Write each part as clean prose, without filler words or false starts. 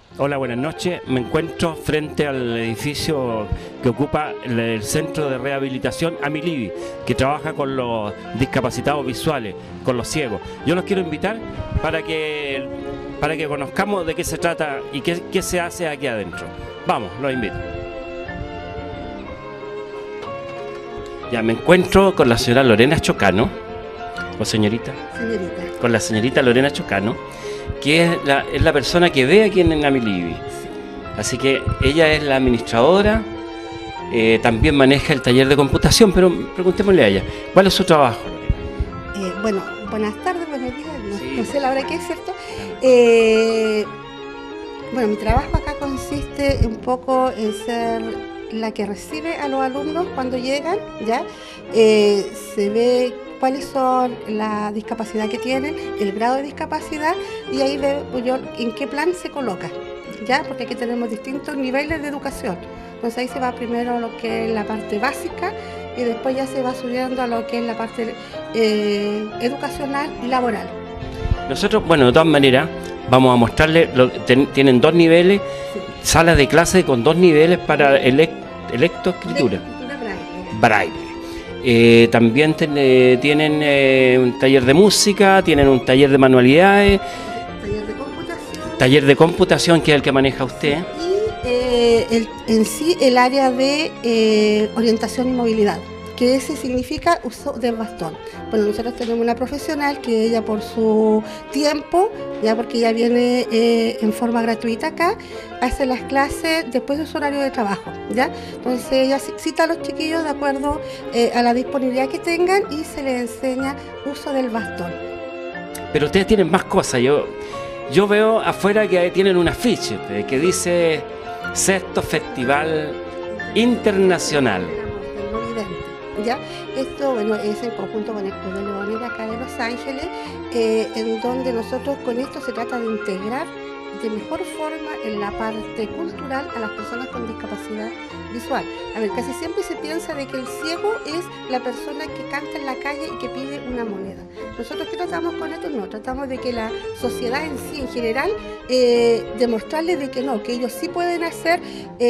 Hola, buenas noches. Me encuentro frente al edificio que ocupa el Centro de Rehabilitación Amilibi, que trabaja con los discapacitados visuales, con los ciegos. Yo los quiero invitar para que conozcamos de qué se trata y qué se hace aquí adentro. Vamos, los invito. Ya me encuentro con la señora Lorena Chocano, o señorita. Señorita. Con la señorita Lorena Chocano, que es la persona que ve aquí en Amilibi. Así que ella es la administradora, también maneja el taller de computación, pero preguntémosle a ella, ¿cuál es su trabajo, Lorena? Bueno, buenas tardes, buenos días, no sé la hora que es, ¿cierto? Bueno, mi trabajo acá consiste un poco en ser la que recibe a los alumnos cuando llegan, ¿ya? Se ve cuáles son la discapacidad que tienen, el grado de discapacidad, y ahí veo yo en qué plan se coloca, ¿ya? Porque aquí tenemos distintos niveles de educación. Entonces ahí se va primero a lo que es la parte básica y después ya se va subiendo a lo que es la parte educacional y laboral. Nosotros, bueno, de todas maneras, vamos a mostrarles, tienen dos niveles, sí. Salas de clase con dos niveles para lectoescritura. Braille. También tienen un taller de música, tienen un taller de manualidades, taller de computación, que es el que maneja usted. Y en sí el área de orientación y movilidad, que ese significa uso del bastón. Bueno, nosotros tenemos una profesional que ella por su tiempo, ya porque ella viene en forma gratuita acá, hace las clases después de su horario de trabajo, ¿ya? Entonces ella cita a los chiquillos de acuerdo a la disponibilidad que tengan y se les enseña uso del bastón. Pero ustedes tienen más cosas. Yo veo afuera que tienen un afiche que dice Sexto Festival Internacional. ¿Ya? Esto, bueno, es en conjunto con el Club de Leones de acá de Los Ángeles, en donde nosotros con esto se trata de integrar de mejor forma en la parte cultural a las personas con discapacidad visual. A ver, casi siempre se piensa de que el ciego es la persona que canta en la calle y que pide una moneda. Nosotros, ¿qué tratamos con esto? No, tratamos de que la sociedad en sí, en general, demostrarles de que no, que ellos sí pueden hacer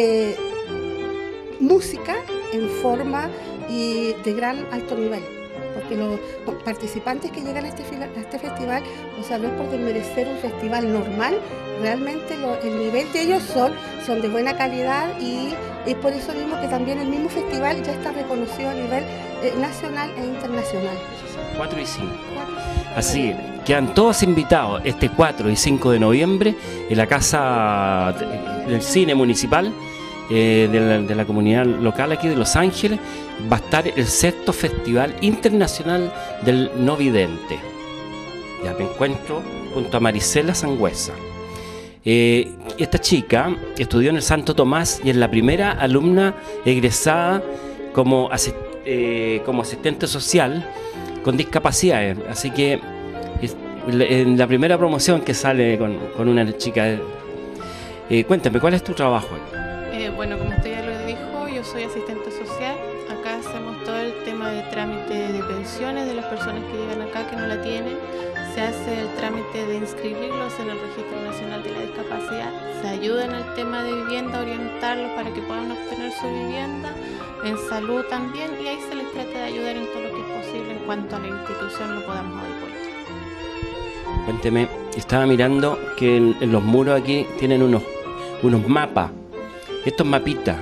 música en forma y de gran alto nivel, porque los participantes que llegan a este festival, o sea, no es por desmerecer un festival normal, realmente el nivel de ellos son de buena calidad, y es por eso mismo que también el mismo festival ya está reconocido a nivel nacional e internacional. 4 y 5. Así, quedan todos invitados este 4 y 5 de noviembre en la Casa del Cine Municipal de la comunidad local aquí de Los Ángeles. Va a estar el sexto Festival Internacional del No Vidente. Ya me encuentro junto a Marisela Sangüesa. Esta chica estudió en el Santo Tomás y es la primera alumna egresada como asistente social con discapacidades. Así que en la primera promoción que sale con una chica. Cuéntame, ¿cuál es tu trabajo? Bueno, como usted ya lo dijo, yo soy asistente social. Acá hacemos todo el tema de trámite de pensiones de las personas que llegan acá que no la tienen. Se hace el trámite de inscribirlos en el Registro Nacional de la Discapacidad. Se ayuda en el tema de vivienda, orientarlos para que puedan obtener su vivienda. En salud también, y ahí se les trata de ayudar en todo lo que es posible en cuanto a la institución lo podamos adecuar. Cuénteme, estaba mirando que en los muros aquí tienen unos mapas. Estos mapitas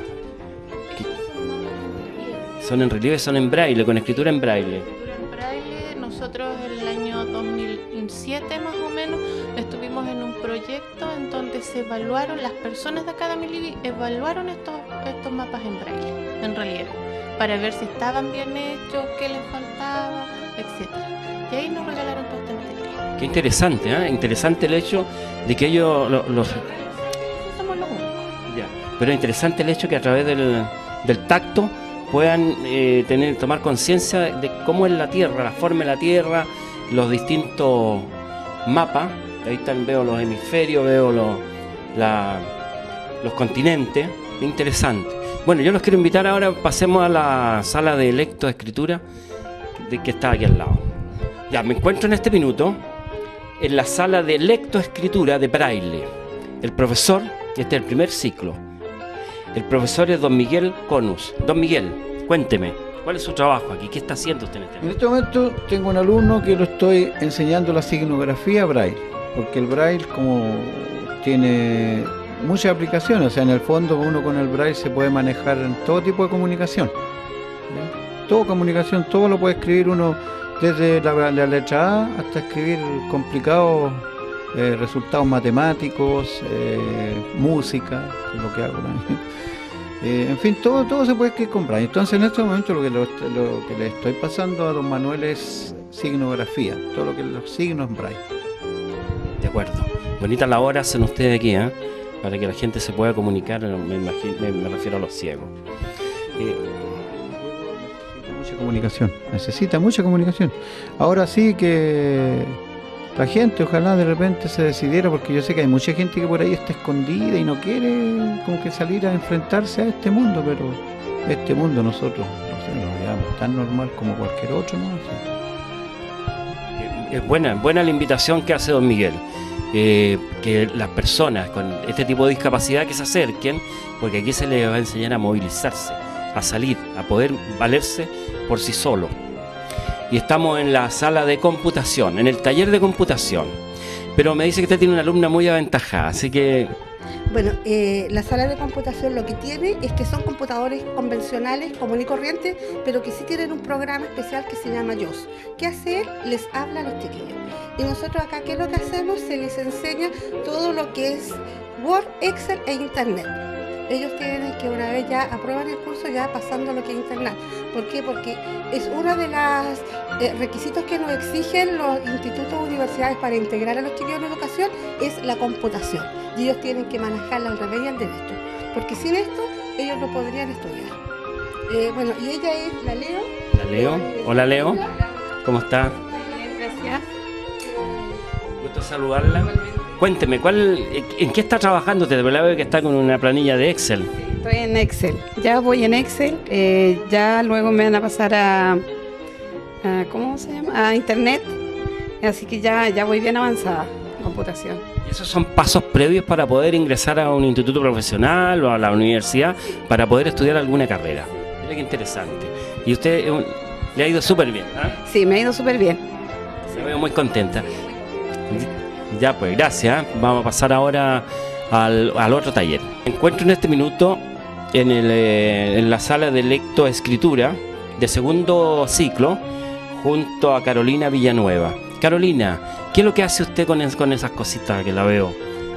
son en relieve, son en braille, con escritura en braille. Nosotros en el año 2007 más o menos estuvimos en un proyecto en donde se evaluaron, las personas de acá de Amilibi evaluaron estos mapas en braille, en relieve, para ver si estaban bien hechos, qué les faltaba, etc. Y ahí nos regalaron todo este material. Qué interesante, ¿eh? Interesante el hecho de que ellos Pero es interesante el hecho que a través del tacto puedan tomar conciencia de cómo es la Tierra, la forma de la Tierra, los distintos mapas. Ahí están, veo los hemisferios, veo los continentes. Interesante. Bueno, yo los quiero invitar ahora, pasemos a la sala de lectoescritura que está aquí al lado. Ya, me encuentro en este minuto en la sala de lectoescritura de braille. el profesor, este es el primer ciclo. El profesor es don Miguel Conus. Don Miguel, cuénteme, ¿cuál es su trabajo aquí? ¿Qué está haciendo usted en este En momento? este momento tengo un alumno que lo estoy enseñando la signografía Braille, porque el Braille como tiene muchas aplicaciones, o sea, en el fondo uno con el Braille se puede manejar en todo tipo de comunicación. ¿Ya? Toda comunicación, todo lo puede escribir uno desde la letra A hasta escribir complicados resultados matemáticos, música, que es lo que hago también. En fin, todo se puede escribir con Braille. Entonces, en este momento lo que le estoy pasando a don Manuel es signografía, todo lo que los signos en Braille. De acuerdo. Bonita labor hacen ustedes aquí, ¿eh? Para que la gente se pueda comunicar, me refiero a los ciegos. Necesita mucha comunicación. Ahora sí que la gente ojalá de repente se decidiera, porque yo sé que hay mucha gente que por ahí está escondida y no quiere como que salir a enfrentarse a este mundo, pero este mundo nosotros, no sé, lo veamos tan normal como cualquier otro, ¿no? Sí. Es buena la invitación que hace don Miguel. Que las personas con este tipo de discapacidad que se acerquen, porque aquí se les va a enseñar a movilizarse, a salir, a poder valerse por sí solo. Y estamos en la sala de computación, en el taller de computación. Pero me dice que usted tiene una alumna muy aventajada, así que... Bueno, la sala de computación lo que tiene es que son computadores convencionales, común y corriente, pero que sí tienen un programa especial que se llama JOS. ¿Qué hace él? Les habla a los chiquillos. Y nosotros acá, ¿qué es lo que hacemos? Se les enseña todo lo que es Word, Excel e Internet. Ellos tienen que, una vez ya aprueban el curso, ya pasando lo que es Internet. ¿Por qué? Porque es uno de los requisitos que nos exigen los institutos o universidades para integrar a los chiquillos en educación, es la computación. Y ellos tienen que manejarla al revés y al derecho. Porque sin esto, ellos no podrían estudiar. Bueno, y ella es la Leo. La Leo. Hola Leo. ¿Cómo está? Gracias. Gusto saludarla. Cuénteme, ¿en qué está trabajando usted? La veo que está con una planilla de Excel. Estoy en Excel, ya voy en Excel, ya luego me van a pasar a ¿cómo se llama? A Internet, así que ya voy bien avanzada en computación. ¿Y esos son pasos previos para poder ingresar a un instituto profesional o a la universidad para poder estudiar alguna carrera? Mira qué interesante. Y usted le ha ido súper bien, ¿eh? Sí, me ha ido súper bien. Se veo muy contenta. Ya pues, gracias. Vamos a pasar ahora al otro taller. Me encuentro en este minuto en la sala de lectoescritura de segundo ciclo junto a Carolina Villanueva. Carolina, ¿qué es lo que hace usted con esas cositas que la veo?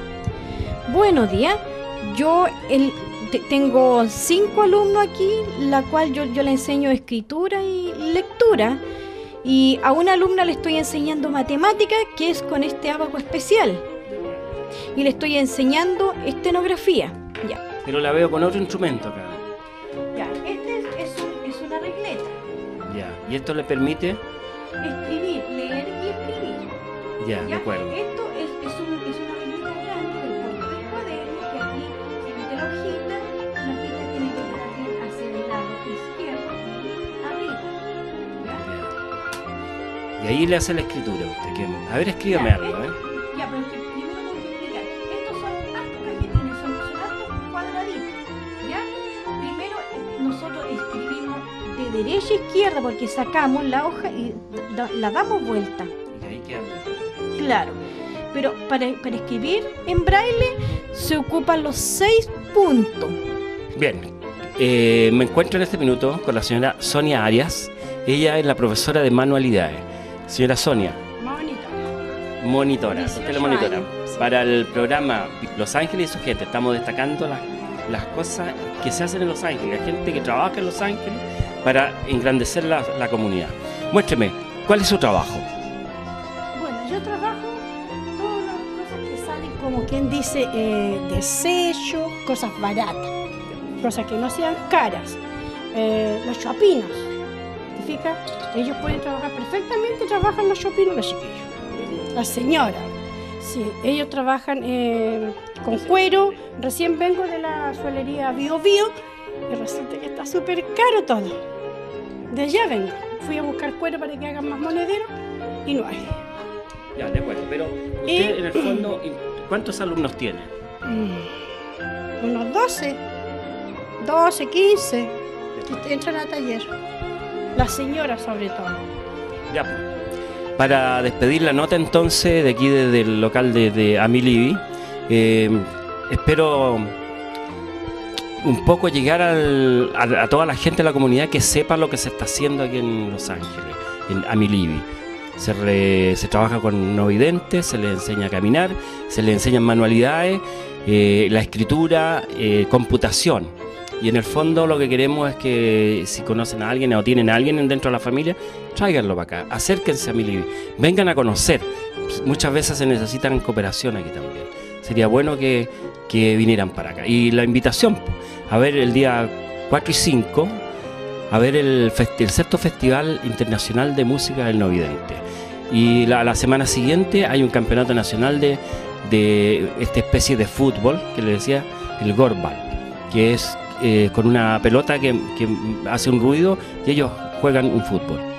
Buenos días. Yo tengo 5 alumnos aquí, la cual yo le enseño escritura y lectura. Y a una alumna le estoy enseñando matemáticas, que es con este ábaco especial. Y le estoy enseñando estenografía. Ya. Pero la veo con otro instrumento acá. Ya. Este es una regleta. Ya. ¿Y esto le permite? Escribir, leer y escribir. Ya, de acuerdo. Esto es una regleta grande del porte del cuaderno, que aquí se mete la hojita tiene que quedar bien hacia el lado izquierdo, arriba. ¿Ya? Y ahí le hace la escritura a usted. A ver, escríbame Ya, algo, ¿eh? Ya, pero es que primero tengo que explicar. Estos son hartos cajetines, son hartos cuadraditos, ¿ya? Primero nosotros escribimos de derecha a izquierda porque sacamos la hoja y la damos vuelta. Y ahí queda. Claro, pero para escribir en braille se ocupan los 6 puntos. Bien, me encuentro en este minuto con la señora Sonia Arias. Ella es la profesora de manualidades. Señora Sonia, monitora, usted la monitora. Sí. Para el programa Los Ángeles y su gente, estamos destacando las cosas que se hacen en Los Ángeles, la gente que trabaja en Los Ángeles para engrandecer la comunidad. Muéstreme, ¿cuál es su trabajo? Bueno, yo trabajo todas las cosas que salen, como quien dice, desechos, cosas baratas, cosas que no sean caras. Los chopinos, ¿te fijas? Ellos pueden trabajar perfectamente, trabajan los chopinos los chiquillos. Las señoras, sí, ellos trabajan con cuero. Recién vengo de la suelería Bio Bio y resulta que está súper caro todo. De allá vengo. Fui a buscar cuero para que hagan más monederos y no hay. Ya, de acuerdo, pero usted en el fondo, ¿cuántos alumnos tiene? Unos 12, 15, que entran al taller. Las señoras sobre todo. Ya. Para despedir la nota entonces, de aquí desde el local de Amilibi, espero un poco llegar a toda la gente de la comunidad que sepa lo que se está haciendo aquí en Los Ángeles, en Amilibi. Se trabaja con no videntes, se les enseña a caminar, se les enseñan manualidades, la escritura, computación. Y en el fondo lo que queremos es que si conocen a alguien o tienen a alguien dentro de la familia, tráiganlo para acá, acérquense a Amilibi, vengan a conocer. Muchas veces se necesitan cooperación aquí también. Sería bueno que vinieran para acá. Y la invitación, a ver el día 4 y 5, a ver el sexto Festival Internacional de Música del No Vidente. Y la semana siguiente hay un campeonato nacional de esta especie de fútbol, que le decía el gorbal, que es con una pelota que hace un ruido y ellos juegan un fútbol.